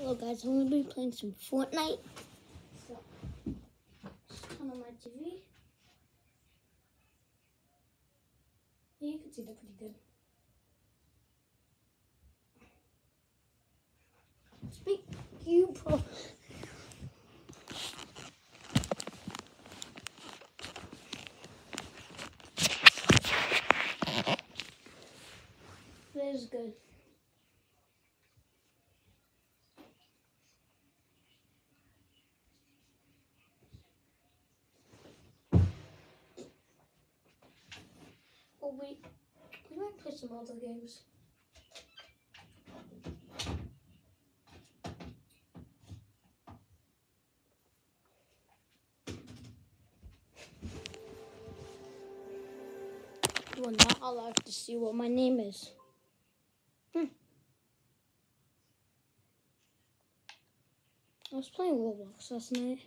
Hello guys, I'm going to be playing some Fortnite. So, just turn on my TV. Yeah, you can see that pretty good. Speak you pro. That is good. Oh wait, we might play some other games. You are not allowed to see what my name is. I was playing Roblox last night.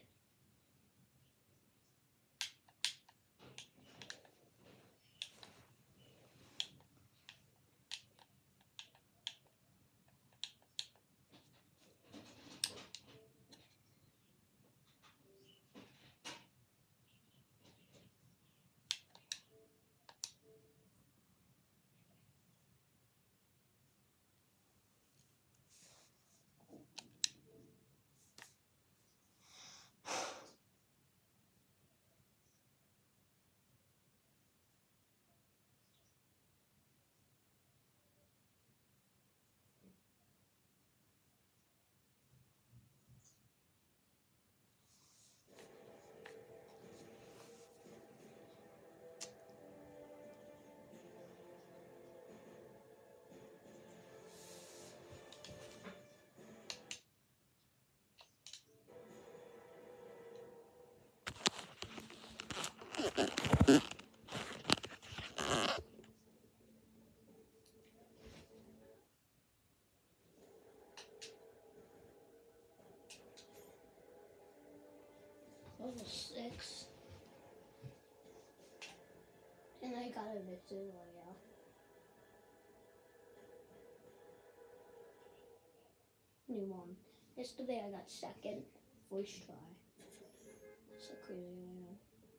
Level 6. And I got a victory royale. New one. Yesterday I got second. Voice try. That's so crazy I know.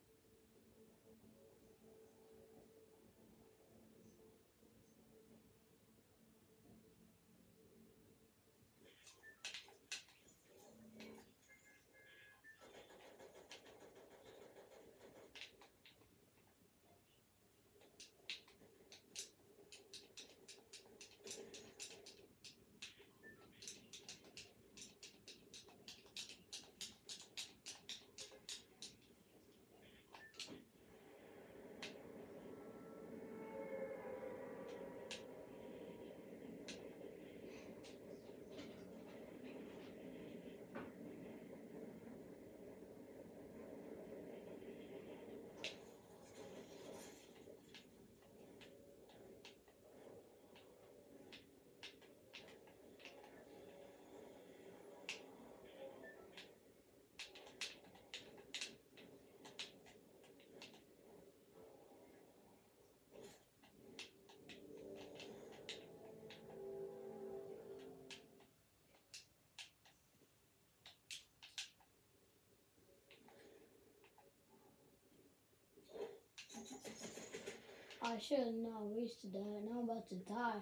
I should have not wasted that. Now I'm about to die.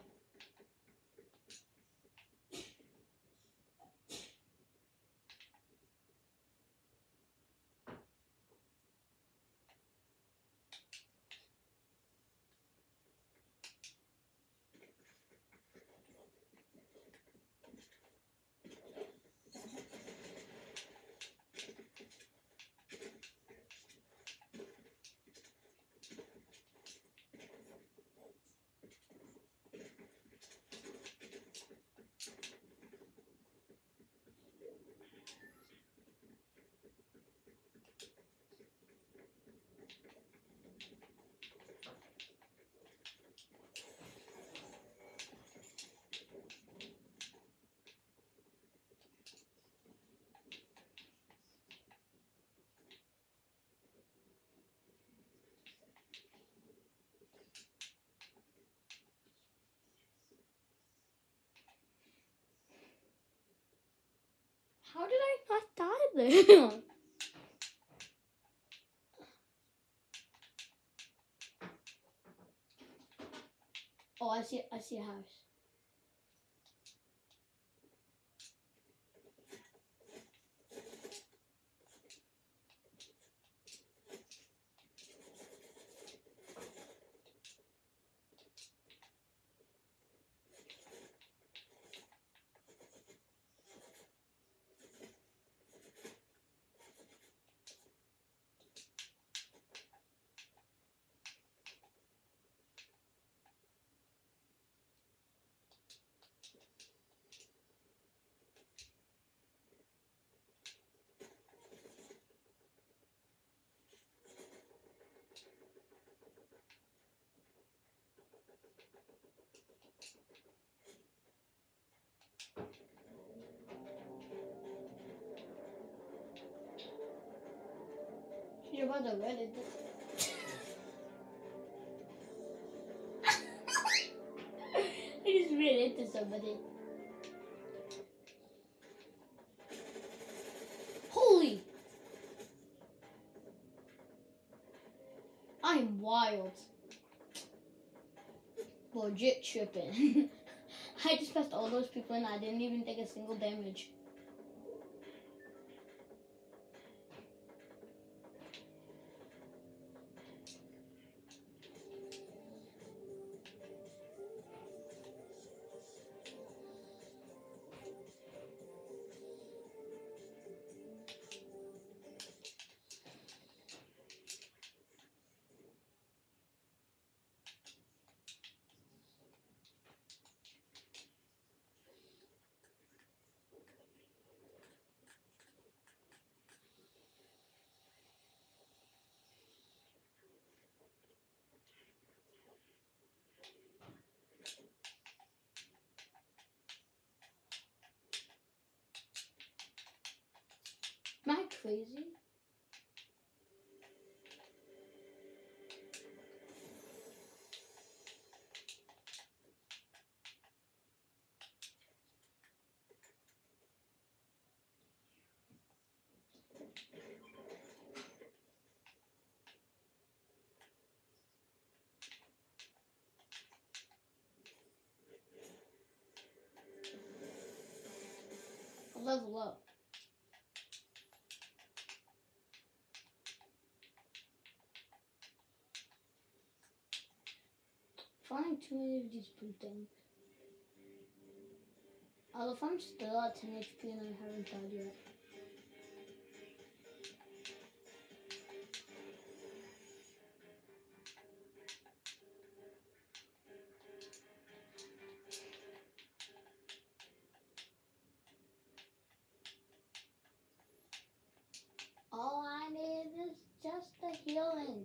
How did I not die there? Oh, I see a house. You're about to read it. I just ran into somebody. Holy! I'm wild. Legit tripping. I just passed all those people and I didn't even take a single damage. Am I crazy? I'll level up. Finding too many of these blue things. Although if I'm still at 10 HP and I haven't died yet. All I need is just a healing.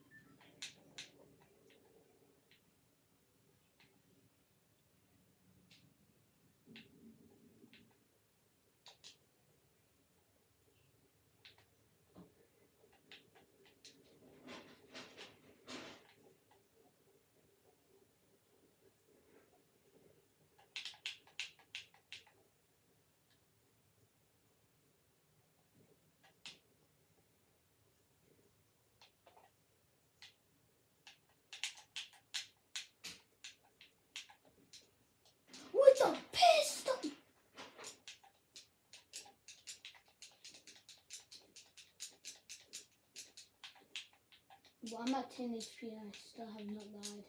With a pistol! Well, I'm at 10 HP and I still have not died.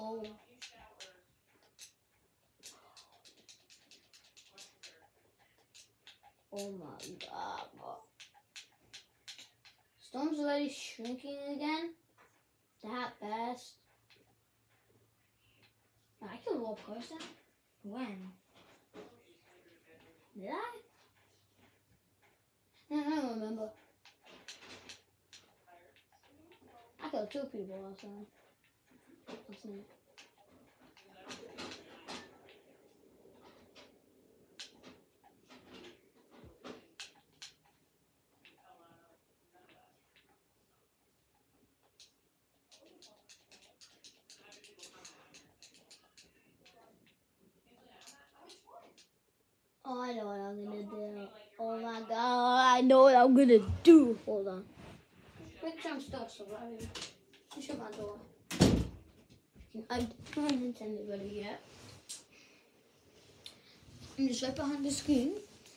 Oh. Oh my god. Storm's already shrinking again? That fast? I killed one person? When? Did I? I don't remember. I killed 2 people last time. Last night. Oh, I know what I'm gonna do. Oh my god, I know what I'm gonna do. Hold on. Make sure I'm still surviving. Shut my door. I haven't sent anybody yet. I'm just right behind the screen.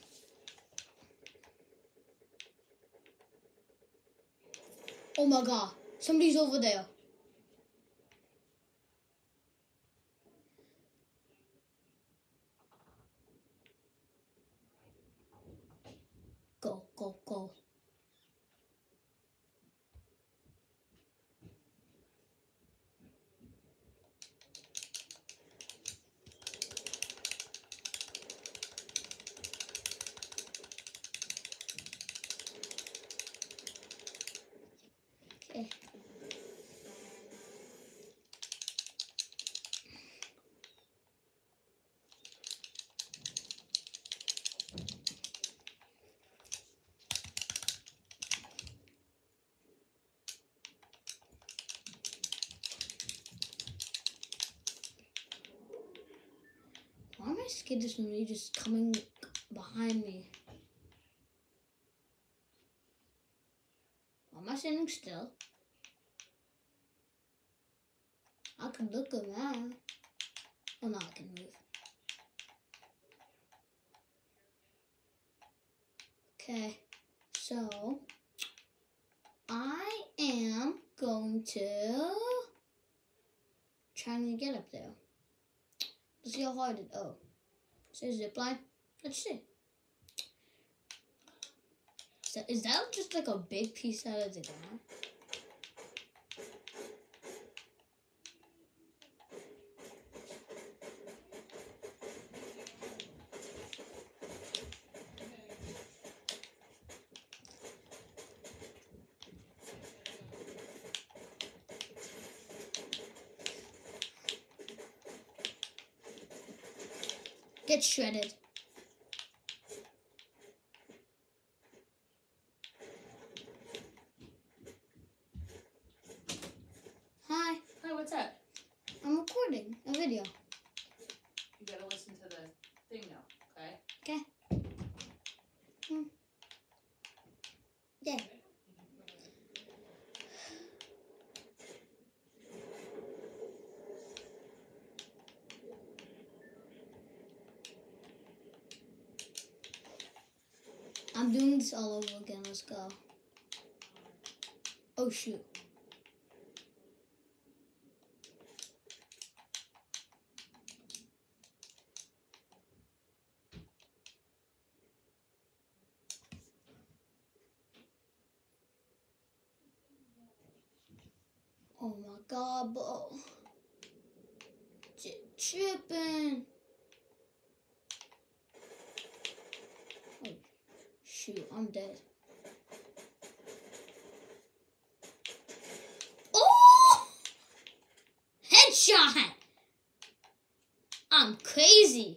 Oh my god, somebody's over there. Go, go, go. Okay. Why am I scared of somebody just coming behind me? Why am I standing still? I could look around. Oh no, I can move. Okay, so I am going to trying to get up there. Let's see how hard it. Oh, it says zip line. Let's see. So is that just like a big piece out of the ground? Get shredded. Hi. Hi, what's up? I'm recording a video. You gotta listen to the thing now, okay? Okay. Yeah. I'm doing this all over again. Let's go. Oh shoot. Oh my god, bro. Tripping. Oh shoot, I'm dead. Oh! Headshot! I'm crazy.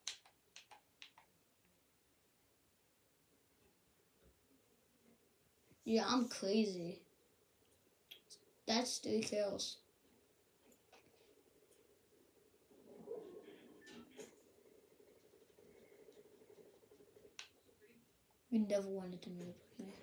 Yeah, I'm crazy. That's 3 kills. You never wanted to move with me.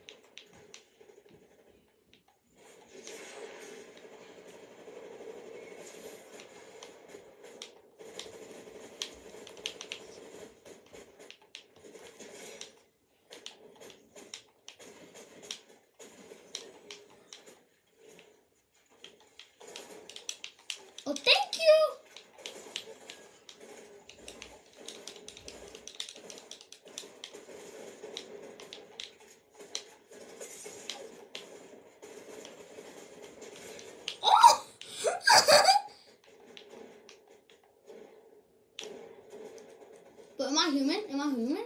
Oh, thank I human?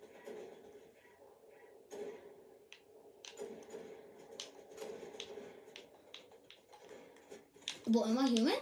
But am I human?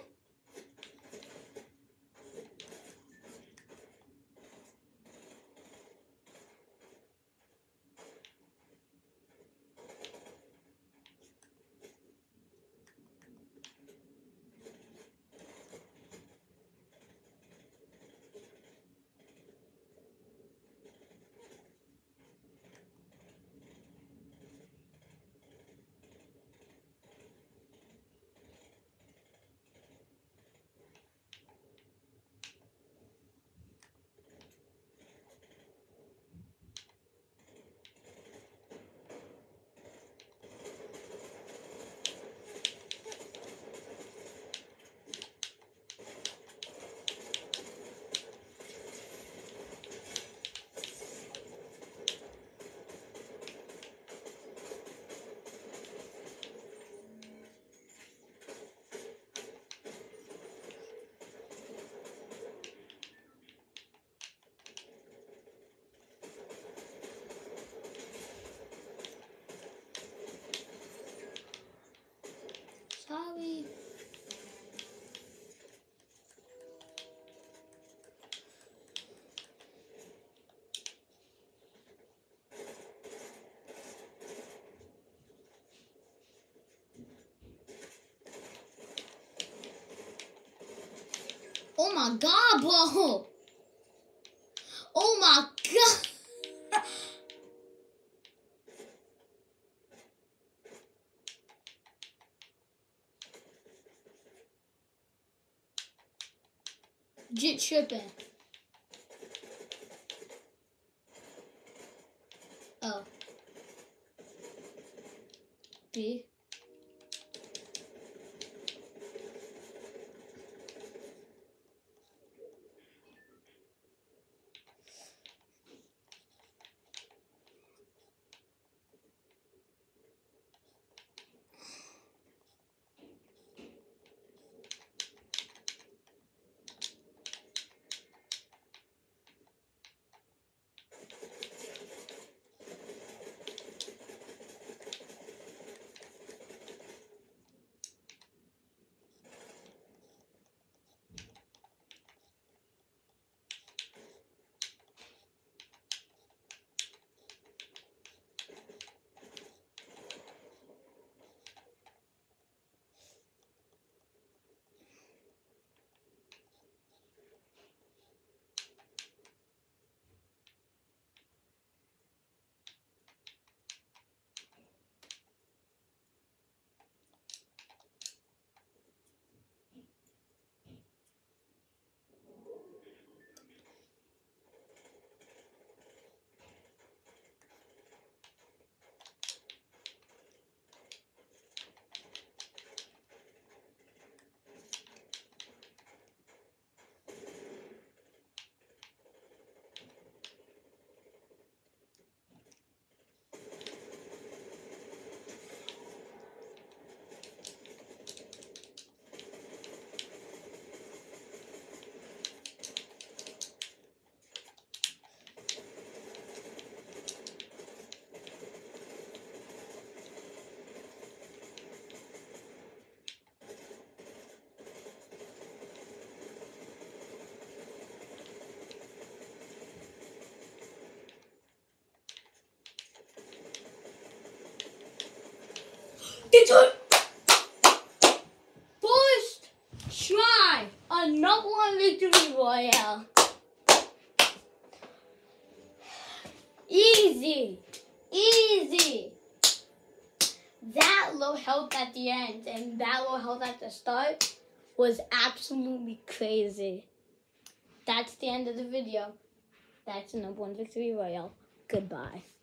Sorry. Oh my god, bro! Oh my god! Jit tripping. Oh. B. First try a number one victory royale. Easy, easy. That low health at the end and that low health at the start was absolutely crazy. That's the end of the video. That's the number one victory royale. Goodbye.